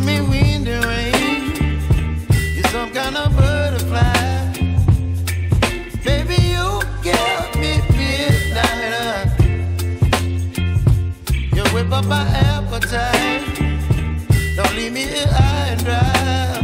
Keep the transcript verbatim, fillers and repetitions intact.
give me wind and rain. You're some kind of butterfly. Baby, you give me midnight. You whip up my appetite. Don't leave me here high and dry.